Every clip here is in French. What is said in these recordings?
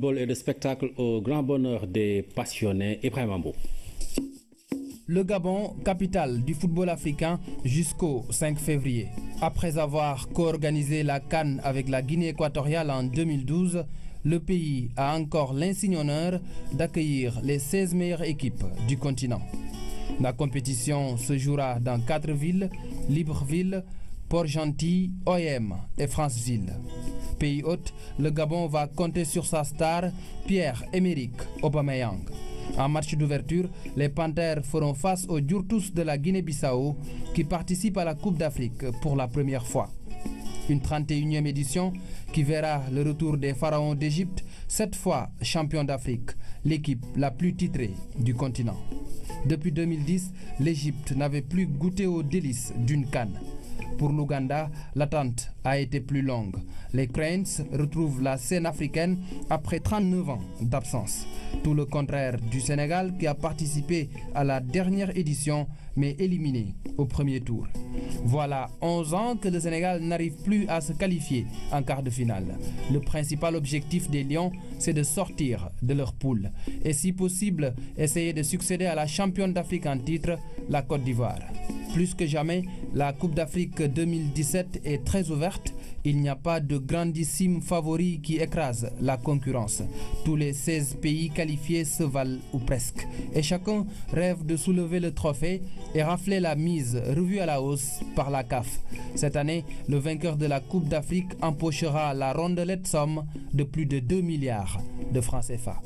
football et de spectacle au grand bonheur des passionnés. Ibrahim Ambo. Le Gabon, capitale du football africain jusqu'au 5 février. Après avoir co-organisé la CAN avec la Guinée équatoriale en 2012, le pays a encore l'insigne honneur d'accueillir les 16 meilleures équipes du continent. La compétition se jouera dans 4 villes, Libreville, Port-Gentil, OM et Franceville. Pays hôte, le Gabon va compter sur sa star, Pierre-Emerick Aubameyang. En match d'ouverture, les Panthères feront face aux Djurtous de la Guinée-Bissau qui participent à la Coupe d'Afrique pour la première fois. Une 31e édition qui verra le retour des pharaons d'Égypte, cette fois champion d'Afrique, l'équipe la plus titrée du continent. Depuis 2010, l'Égypte n'avait plus goûté aux délices d'une CAN. Pour l'Ouganda, l'attente a été plus longue. Les Cranes retrouvent la scène africaine après 39 ans d'absence. Tout le contraire du Sénégal qui a participé à la dernière édition mais éliminé au premier tour. Voilà 11 ans que le Sénégal n'arrive plus à se qualifier en quart de finale. Le principal objectif des Lions, c'est de sortir de leur poule et si possible, essayer de succéder à la championne d'Afrique en titre, la Côte d'Ivoire. Plus que jamais, la Coupe d'Afrique 2017 est très ouverte. Il n'y a pas de grandissime favori qui écrase la concurrence. Tous les 16 pays qualifiés se valent ou presque. Et chacun rêve de soulever le trophée et rafler la mise revue à la hausse par la CAF. Cette année, le vainqueur de la Coupe d'Afrique empochera la rondelette somme de plus de 2 milliards de francs CFA.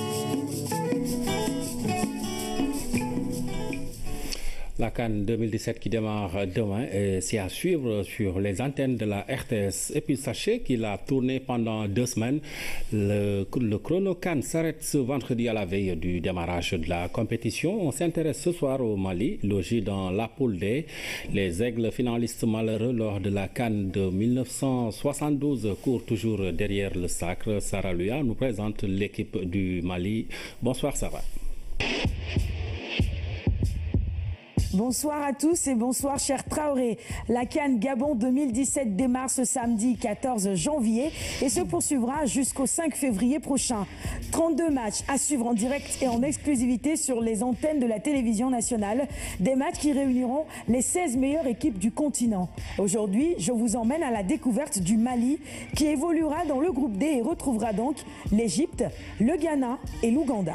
La CAN 2017 qui démarre demain et c'est à suivre sur les antennes de la RTS. Et puis sachez qu'il a tourné pendant 2 semaines. Le chrono CAN s'arrête ce vendredi à la veille du démarrage de la compétition. On s'intéresse ce soir au Mali, logis dans la poule D. Les aigles finalistes malheureux lors de la CAN de 1972 courent toujours derrière le sacre. Sarah Luya nous présente l'équipe du Mali. Bonsoir Sarah. Bonsoir à tous et bonsoir cher Traoré. La CAN Gabon 2017 démarre ce samedi 14 janvier et se poursuivra jusqu'au 5 février prochain. 32 matchs à suivre en direct et en exclusivité sur les antennes de la télévision nationale. Des matchs qui réuniront les 16 meilleures équipes du continent. Aujourd'hui, je vous emmène à la découverte du Mali qui évoluera dans le groupe D et retrouvera donc l'Égypte, le Ghana et l'Ouganda.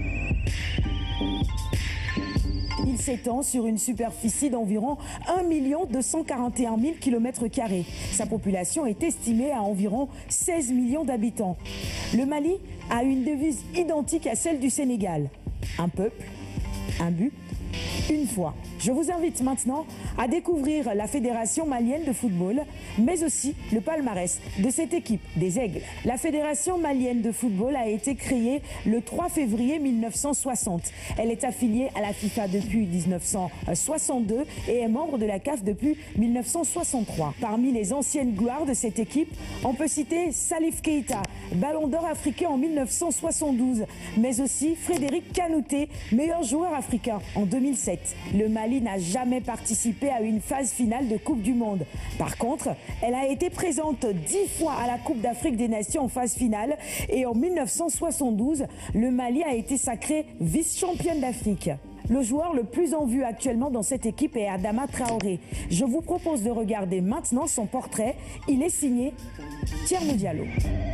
Il s'étend sur une superficie d'environ 1 241 000 km². Sa population est estimée à environ 16 millions d'habitants. Le Mali a une devise identique à celle du Sénégal. Un peuple, un but, une foi. Je vous invite maintenant à découvrir la Fédération malienne de football, mais aussi le palmarès de cette équipe des Aigles. La Fédération malienne de football a été créée le 3 février 1960. Elle est affiliée à la FIFA depuis 1962 et est membre de la CAF depuis 1963. Parmi les anciennes gloires de cette équipe, on peut citer Salif Keita, ballon d'or africain en 1972, mais aussi Frédéric Kanouté, meilleur joueur africain en 2007. Le Mali n'a jamais participé à une phase finale de Coupe du Monde. Par contre, elle a été présente 10 fois à la Coupe d'Afrique des Nations en phase finale et en 1972, le Mali a été sacré vice-championne d'Afrique. Le joueur le plus en vue actuellement dans cette équipe est Adama Traoré. Je vous propose de regarder maintenant son portrait. Il est signé Thierno Diallo.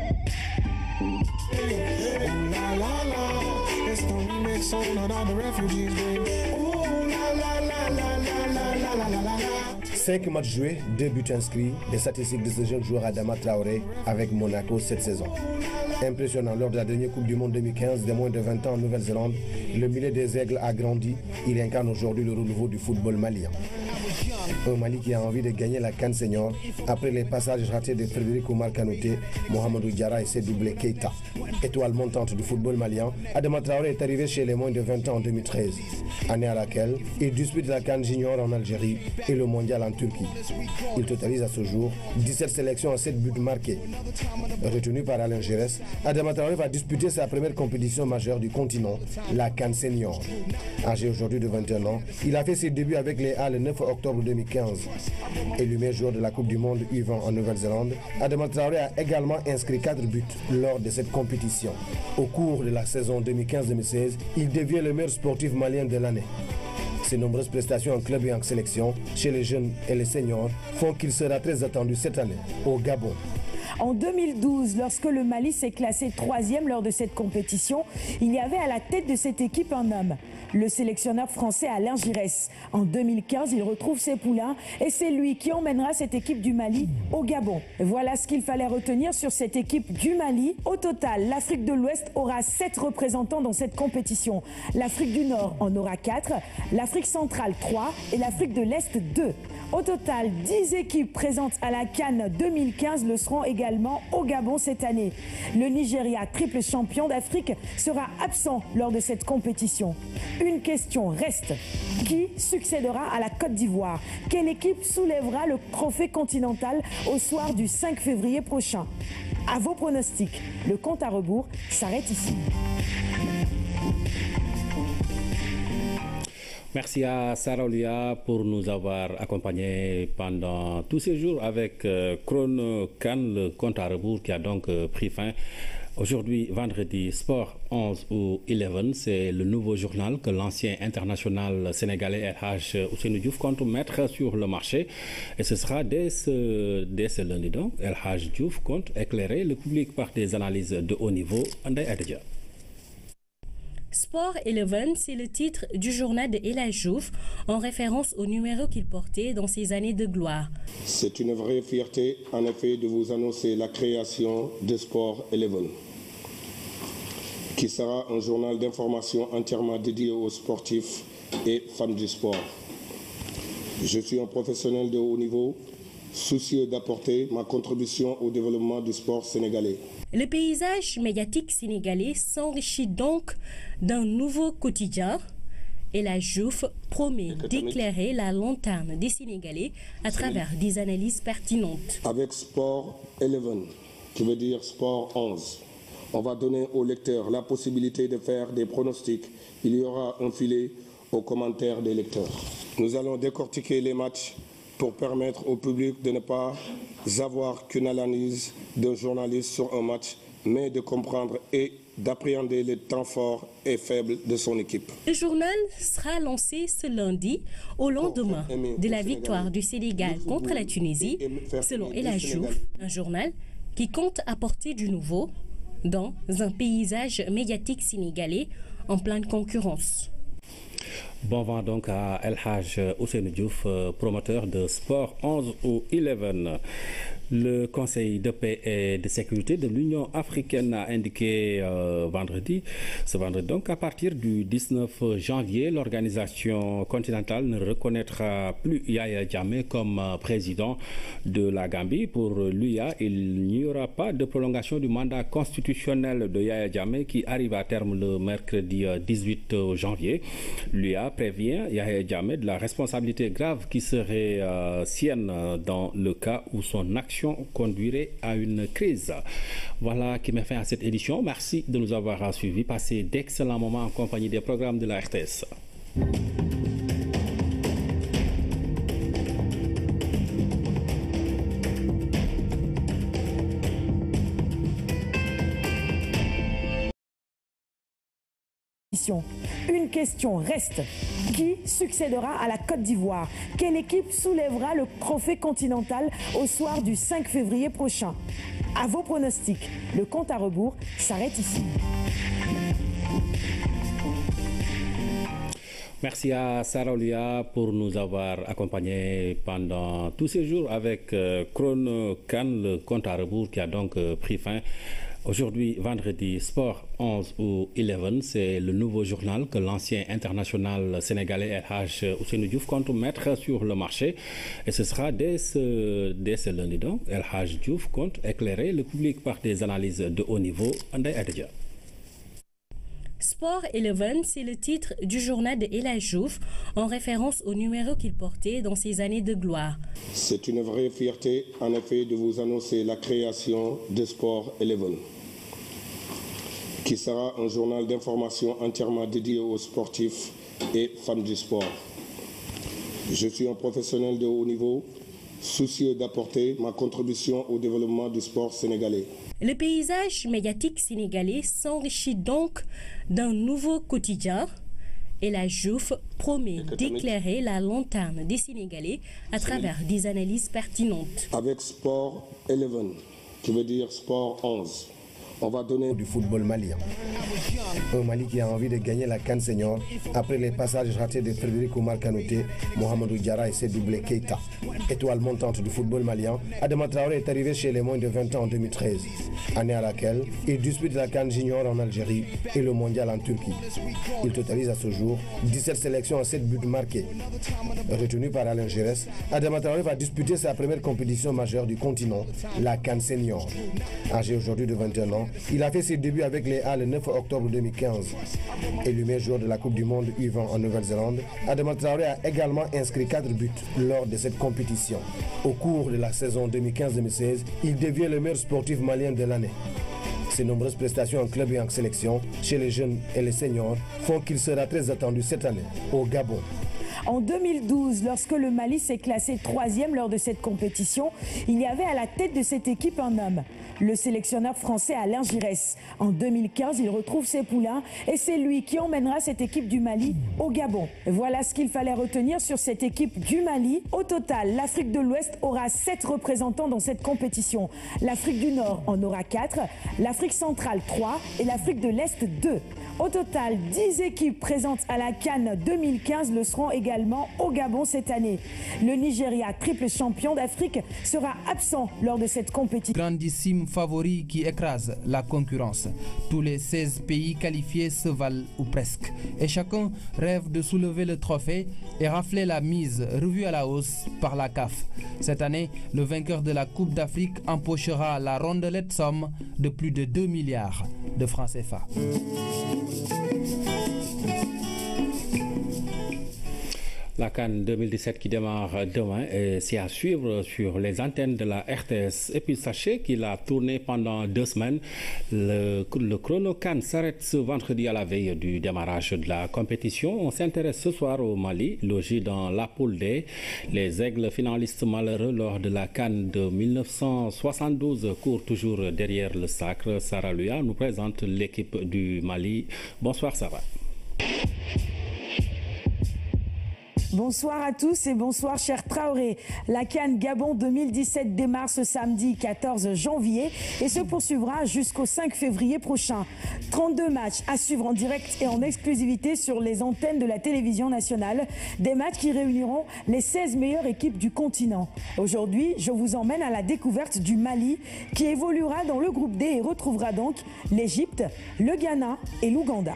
Cinq matchs joués, 2 buts inscrits, des statistiques de ce jeune joueur Adama Traoré avec Monaco cette saison. Impressionnant, lors de la dernière Coupe du Monde 2015, des moins de 20 ans en Nouvelle-Zélande, le milieu des Aigles a grandi. Il incarne aujourd'hui le renouveau du football malien. Un Mali qui a envie de gagner la CAN Senior après les passages ratés de Frédéric Oumar Kanouté, Mohamedou Diarra et ses doublés Keita. Étoile montante du football malien, Adama Traoré est arrivé chez les moins de 20 ans en 2013, année à laquelle il dispute la CAN Junior en Algérie et le mondial en Turquie. Il totalise à ce jour 17 sélections et 7 buts marqués. Retenu par Alain Giresse, Adama Traoré va disputer sa première compétition majeure du continent, la CAN Senior. Âgé aujourd'hui de 21 ans, il a fait ses débuts avec les A le 9 octobre 2015 2015. Élu meilleur joueur de la Coupe du Monde U20 en Nouvelle-Zélande, Adama Traoré a également inscrit 4 buts lors de cette compétition. Au cours de la saison 2015-2016, il devient le meilleur sportif malien de l'année. Ses nombreuses prestations en club et en sélection, chez les jeunes et les seniors, font qu'il sera très attendu cette année au Gabon. En 2012, lorsque le Mali s'est classé 3e lors de cette compétition, il y avait à la tête de cette équipe un homme, le sélectionneur français Alain Giresse. En 2015, il retrouve ses poulains et c'est lui qui emmènera cette équipe du Mali au Gabon. Voilà ce qu'il fallait retenir sur cette équipe du Mali. Au total, l'Afrique de l'Ouest aura 7 représentants dans cette compétition. L'Afrique du Nord en aura 4, l'Afrique centrale 3 et l'Afrique de l'Est 2. Au total, 10 équipes présentes à la CAN 2015 le seront également au Gabon cette année. Le Nigeria, triple champion d'Afrique, sera absent lors de cette compétition. Une question reste. Qui succédera à la Côte d'Ivoire? Quelle équipe soulèvera le trophée continental au soir du 5 février prochain? À vos pronostics, le compte à rebours s'arrête ici. Merci à Sarah Olia pour nous avoir accompagnés pendant tous ces jours avec Chrono Can, le compte à rebours qui a donc pris fin. Aujourd'hui, vendredi, Sport 11 ou 11, c'est le nouveau journal que l'ancien international sénégalais El Hadj Ousseynou Diouf compte mettre sur le marché. Et ce sera dès ce lundi donc. El Hadj Diouf compte éclairer le public par des analyses de haut niveau. André Adja. Sport 11, c'est le titre du journal de El Hadj Diouf, en référence au numéro qu'il portait dans ses années de gloire. C'est une vraie fierté, en effet, de vous annoncer la création de Sport 11, qui sera un journal d'information entièrement dédié aux sportifs et fans du sport. Je suis un professionnel de haut niveau, soucieux d'apporter ma contribution au développement du sport sénégalais. Le paysage médiatique sénégalais s'enrichit donc d'un nouveau quotidien. El Hadj Diouf promet d'éclairer la lanterne des Sénégalais à travers des analyses pertinentes. Avec Sport 11, qui veut dire Sport 11, on va donner aux lecteurs la possibilité de faire des pronostics. Il y aura un filet aux commentaires des lecteurs. Nous allons décortiquer les matchs pour permettre au public de ne pas avoir qu'une analyse d'un journaliste sur un match, mais de comprendre et d'appréhender les temps forts et faibles de son équipe. Le journal sera lancé ce lundi, au lendemain de la victoire du Sénégal contre la Tunisie. Selon El Hadj Diouf, un journal qui compte apporter du nouveau dans un paysage médiatique sénégalais en pleine concurrence. Bon vent donc à El Hadj Ousseynou Diouf, promoteur de Sport 11 ou 11. Le Conseil de paix et de sécurité de l'Union africaine a indiqué ce vendredi donc, qu'à partir du 19 janvier, l'organisation continentale ne reconnaîtra plus Yaya Jammeh comme président de la Gambie. Pour l'UA, il n'y aura pas de prolongation du mandat constitutionnel de Yaya Jammeh qui arrive à terme le mercredi 18 janvier. L'UA prévient Yaya Jammeh de la responsabilité grave qui serait sienne dans le cas où son action conduirait à une crise. Voilà qui met fin à cette édition. Merci de nous avoir suivis. Passez d'excellents moments en compagnie des programmes de la RTS. Une question reste. Qui succédera à la Côte d'Ivoire? Quelle équipe soulèvera le trophée continental au soir du 5 février prochain? À vos pronostics, le compte à rebours s'arrête ici. Merci à Sarah Olia pour nous avoir accompagnés pendant tous ces jours avec Chrono Can, le compte à rebours qui a donc pris fin. Aujourd'hui, vendredi, Sport 11 ou 11, c'est le nouveau journal que l'ancien international sénégalais El Hadj Ousseynou Diouf compte mettre sur le marché. Et ce sera dès ce lundi donc. El Hadj Diouf compte éclairer le public par des analyses de haut niveau. André Adja. Sport 11, c'est le titre du journal de El Hadj Diouf, en référence au numéro qu'il portait dans ses années de gloire. C'est une vraie fierté, en effet, de vous annoncer la création de Sport 11, qui sera un journal d'information entièrement dédié aux sportifs et fans du sport. Je suis un professionnel de haut niveau, soucieux d'apporter ma contribution au développement du sport sénégalais. Le paysage médiatique sénégalais s'enrichit donc d'un nouveau quotidien. Et la Diouf promet d'éclairer la lanterne des Sénégalais à travers des analyses pertinentes. Avec Sport 11, qui veut dire Sport 11, on va donner du football malien. Un Mali qui a envie de gagner la CAN Senior après les passages ratés de Frédéric Oumar Kanouté, Mohamedou Diarra et ses doublés Keita. Étoile montante du football malien, Adama Traoré est arrivé chez les moins de 20 ans en 2013, année à laquelle il dispute la CAN Junior en Algérie et le mondial en Turquie. Il totalise à ce jour 17 sélections en 7 buts marqués. Retenu par Alain Giresse, Adama Traoré va disputer sa première compétition majeure du continent, la CAN Senior. Âgé aujourd'hui de 21 ans, il a fait ses débuts avec les A le 9 octobre 2015. Élu meilleur joueur de la Coupe du Monde U20 en Nouvelle-Zélande, Adama Traoré a également inscrit 4 buts lors de cette compétition. Au cours de la saison 2015-2016, il devient le meilleur sportif malien de l'année. Ses nombreuses prestations en club et en sélection, chez les jeunes et les seniors, font qu'il sera très attendu cette année au Gabon. En 2012, lorsque le Mali s'est classé 3e lors de cette compétition, il y avait à la tête de cette équipe un homme, le sélectionneur français Alain Giresse. En 2015, il retrouve ses poulains et c'est lui qui emmènera cette équipe du Mali au Gabon. Voilà ce qu'il fallait retenir sur cette équipe du Mali. Au total, l'Afrique de l'Ouest aura 7 représentants dans cette compétition. L'Afrique du Nord en aura 4, l'Afrique centrale 3 et l'Afrique de l'Est 2. Au total, 10 équipes présentes à la CAN 2015 le seront également au Gabon cette année. Le Nigeria, triple champion d'Afrique, sera absent lors de cette compétition. Grandissime favori qui écrase la concurrence. Tous les 16 pays qualifiés se valent ou presque. Et chacun rêve de soulever le trophée et rafler la mise revue à la hausse par la CAF. Cette année, le vainqueur de la Coupe d'Afrique empochera la rondelette somme de plus de 2 milliards de francs CFA. La CAN 2017 qui démarre demain, c'est à suivre sur les antennes de la RTS. Et puis sachez qu'il a tourné pendant 2 semaines. Le chrono CAN s'arrête ce vendredi à la veille du démarrage de la compétition. On s'intéresse ce soir au Mali, logé dans la poule D. Les aigles finalistes malheureux lors de la CAN de 1972 courent toujours derrière le sacre. Sarah Luya nous présente l'équipe du Mali. Bonsoir Sarah. Bonsoir à tous et bonsoir cher Traoré. La CAN Gabon 2017 démarre ce samedi 14 janvier et se poursuivra jusqu'au 5 février prochain. 32 matchs à suivre en direct et en exclusivité sur les antennes de la télévision nationale. Des matchs qui réuniront les 16 meilleures équipes du continent. Aujourd'hui, je vous emmène à la découverte du Mali qui évoluera dans le groupe D et retrouvera donc l'Égypte, le Ghana et l'Ouganda.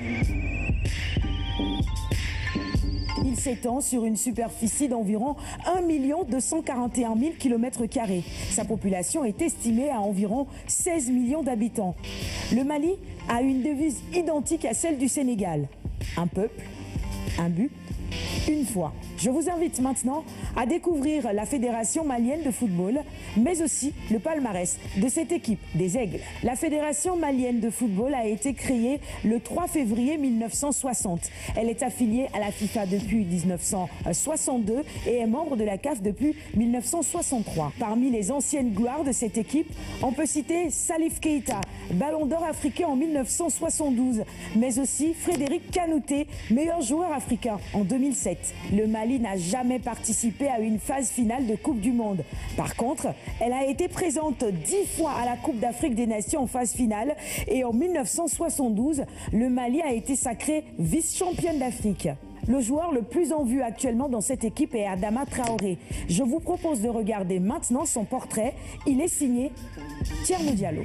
Il s'étend sur une superficie d'environ 1 241 000 km². Sa population est estimée à environ 16 millions d'habitants. Le Mali a une devise identique à celle du Sénégal. Un peuple, un but, une foi. Je vous invite maintenant à découvrir la Fédération malienne de football, mais aussi le palmarès de cette équipe des Aigles. La Fédération malienne de football a été créée le 3 février 1960. Elle est affiliée à la FIFA depuis 1962 et est membre de la CAF depuis 1963. Parmi les anciennes gloires de cette équipe, on peut citer Salif Keita, ballon d'or africain en 1972, mais aussi Frédéric Kanouté, meilleur joueur africain en 2007. Le Mali n'a jamais participé à une phase finale de Coupe du Monde. Par contre, elle a été présente 10 fois à la Coupe d'Afrique des Nations en phase finale et en 1972, le Mali a été sacré vice-championne d'Afrique. Le joueur le plus en vue actuellement dans cette équipe est Adama Traoré. Je vous propose de regarder maintenant son portrait. Il est signé Thierno Diallo.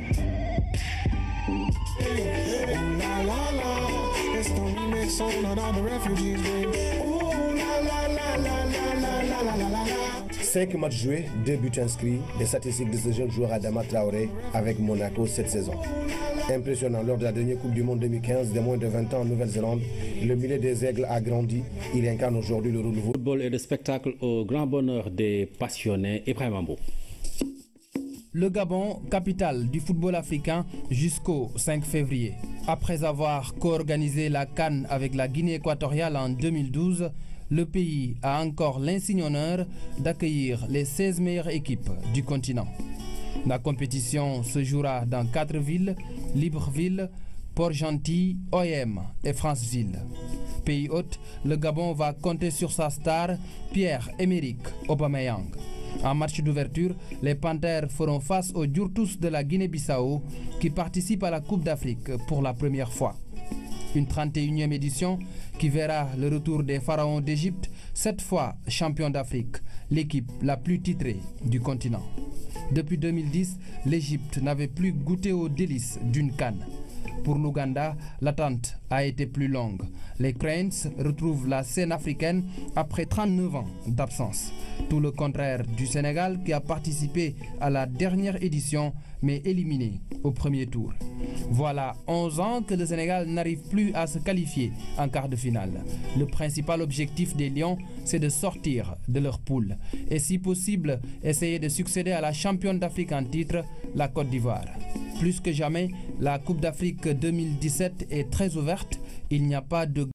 Cinq matchs joués, 2 buts inscrits, les statistiques de ce jeune joueur Adama Traoré avec Monaco cette saison. Impressionnant, lors de la dernière Coupe du Monde 2015, des moins de 20 ans en Nouvelle-Zélande, le milieu des Aigles a grandi. Il incarne aujourd'hui le renouveau. Football et le spectacle au grand bonheur des passionnés. Ibrahim Ambo. Le Gabon, capitale du football africain, jusqu'au 5 février. Après avoir co-organisé la CAN avec la Guinée équatoriale en 2012, le pays a encore l'insigne honneur d'accueillir les 16 meilleures équipes du continent. La compétition se jouera dans 4 villes, Libreville, Port-Gentil, OM et Franceville. Pays hôte, le Gabon va compter sur sa star Pierre-Emerick Aubameyang. En match d'ouverture, les Panthères feront face aux Djurtous de la Guinée-Bissau qui participent à la Coupe d'Afrique pour la première fois. Une 31e édition qui verra le retour des pharaons d'Égypte, cette fois champion d'Afrique, l'équipe la plus titrée du continent. Depuis 2010, l'Égypte n'avait plus goûté aux délices d'une CAN. Pour l'Ouganda, l'attente a été plus longue. Les Cranes retrouvent la scène africaine après 39 ans d'absence. Tout le contraire du Sénégal qui a participé à la dernière édition mais éliminé au premier tour. Voilà 11 ans que le Sénégal n'arrive plus à se qualifier en quart de finale. Le principal objectif des Lions, c'est de sortir de leur poule et si possible, essayer de succéder à la championne d'Afrique en titre, la Côte d'Ivoire. Plus que jamais, la Coupe d'Afrique 2017 est très ouverte. Il n'y a pas de